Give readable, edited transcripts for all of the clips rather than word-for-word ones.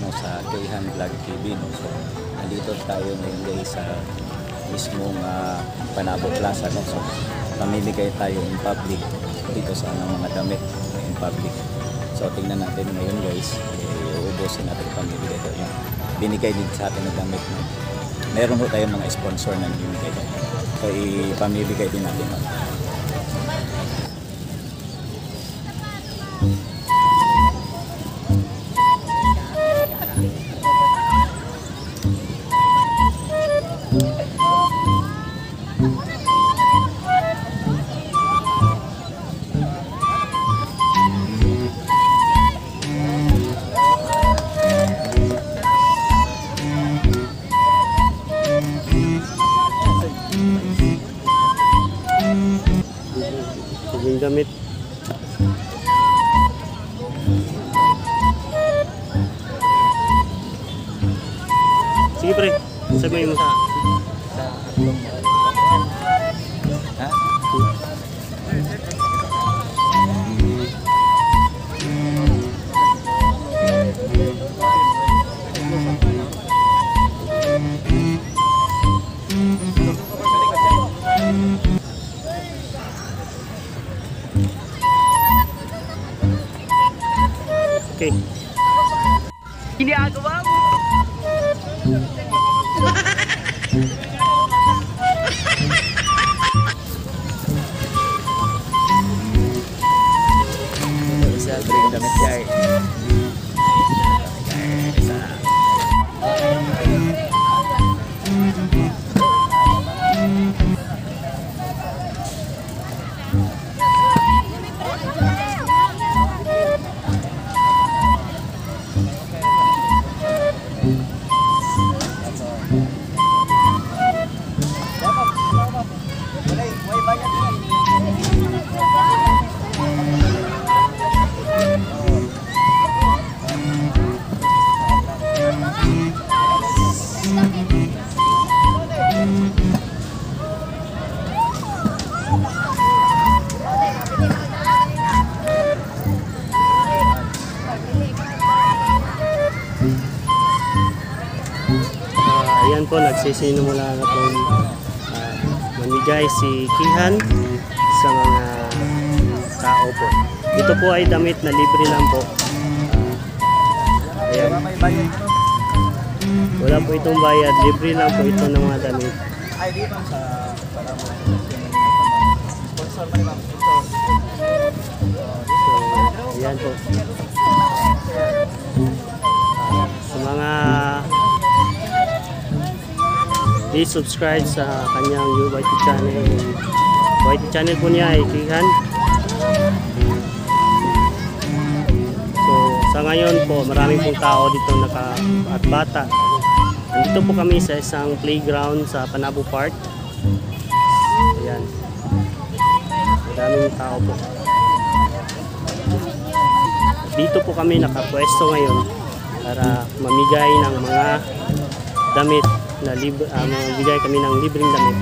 no, sa Kihan Vlog TV, no. So nandito tayo ngayon guys sa mismong Panabo Plaza, no. So pamimigay tayo in public dito sa mga damit in public. So tingnan natin ngayon guys, uubusin natin pamimigay ito yung binigay din sa atin na damit, no. Meron po tayong mga sponsor na binigay ito. So ipamimigay din natin, no. Yung damit. Sige pre, sabihin mo sa Ha? okay. Ginagawa mo. Isa bring damit guys. Ayan po, nagsisinumula na po mamigay si Kihan sa mga tao po. Ito po ay damit na libre lang po. Ayan. Wala po itong bayad, libre lang po ito ng mga damit. Ay, di ba sa Panabo? Sponsor mo naman. So, ayan po. Sa mga please subscribe sa kanyang YT channel. YT channel po niya ay Kihan. So sa ngayon po maraming pong tao dito at bata. Nandito po kami sa isang playground sa Panabo Park. Ayan. Maraming tao po. Dito po kami nakapwesto ngayon para mamigay ng mga damit na bigay kami ng libreng damit.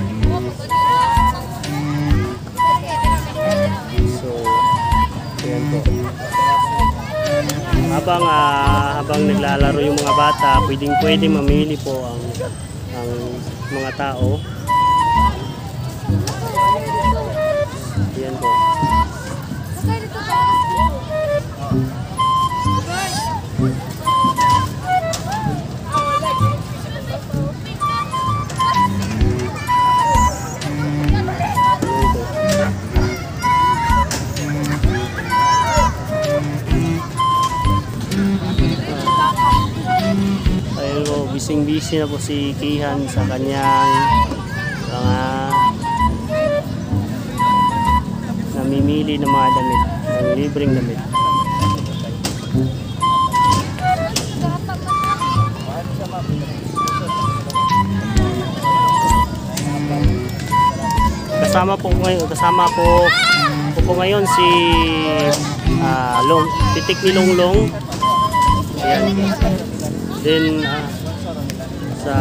So, ayan po. Habang naglalaro yung mga bata, pwede mamili po ang mga tao. Ayan po. Busy na po si Kihan sa kanyang mga namimili ng mga damit, ng libreng damit. Kasama po ngayon si Titik ni Longlong. Ayan. Then sa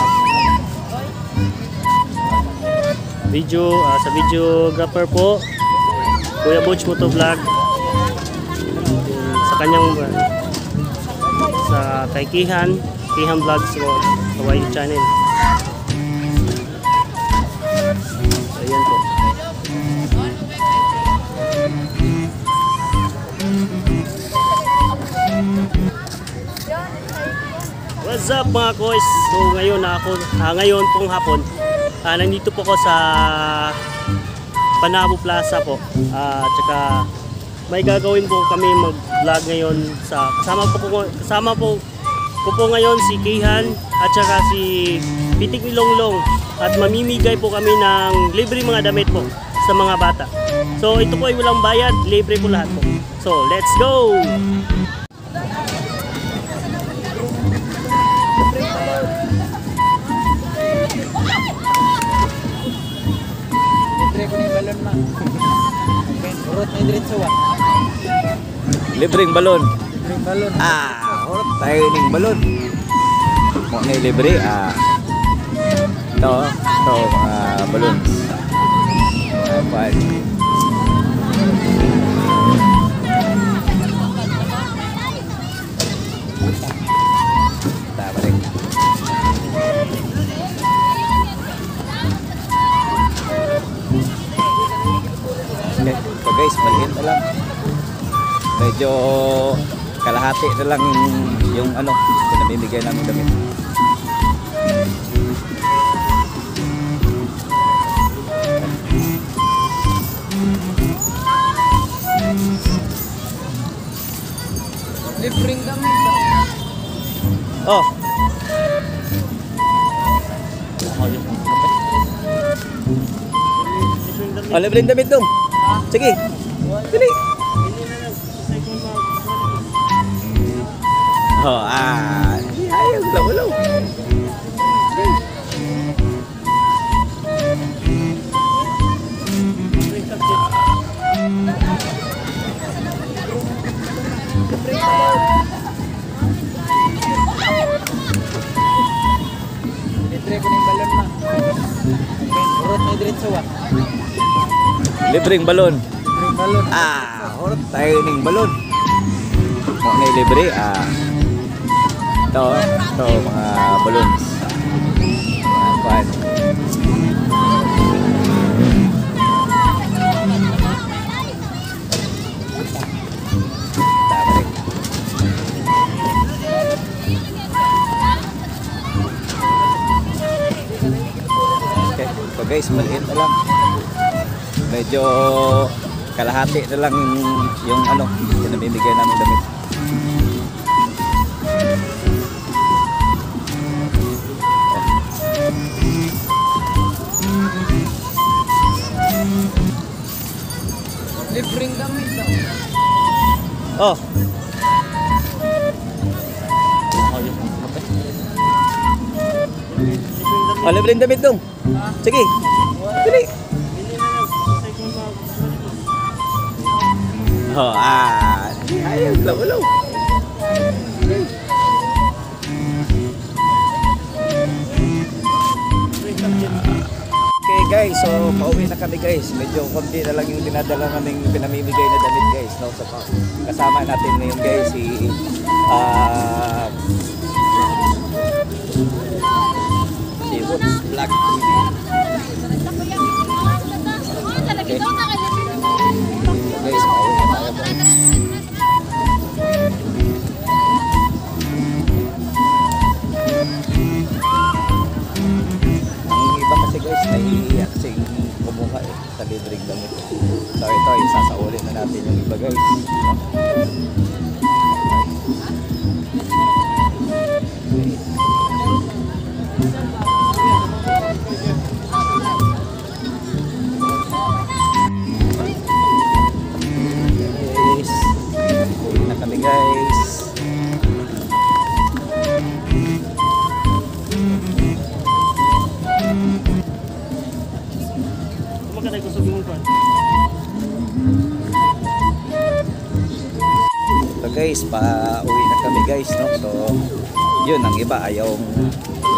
videographer po Kuya Butch Motovlog, sa kanyang sa sa kay Kihan Vlogs po sa YT channel. So, ayan po. What's up mga koys? So ngayon pong hapon, nandito po ko sa Panabo Plaza po. Tsaka may gagawin po kami mag-vlog ngayon sa kasama po ko ngayon si Kihan at saka si Pitik Nilonglong, at mamimigay po kami ng libre mga damit po sa mga bata. So ito po ay walang bayad, libre po lahat po. So let's go! Libreng balon. Libreng balon. Horot tayo ning balon. Mo ni libre. Ito mga balon. Apat. Tama rin. So guys, maliit na lang. Medyo kalahati na lang yung pinamimigay namin damit. Libreng damit daw. Oh. Libreng damit dong. Sige. Dali. Ayaw, law. Libre ko ng balon ma. Horot na diretso wa. Libreng balon. Libreng balon. Horot tayo ning balon. Mo ni libre. Ito mga balon. Mga pan. So guys, maliit na lang. Medyo kalahati na lang yung pinamimigay namin damit. Libreng damit daw. Oh. Libreng damit dong. Sige. Dali. Ayaw, law. Okay guys, so pauwi na kami guys. Medyo konti na lang yung dinadala naming pinamimigay na damit guys. No? So, kasama natin ngayon guys si Woods Vlog TV. Okay. So guys, pauwi na tayo po. Kasi guys, naiiyak kasi kumuha sa libreng damit. So ito, isasaulin na natin yung iba guys. Guys, uwi na kami guys. So guys, pa-uwi na kami guys, no? So, yun, ang iba ayaw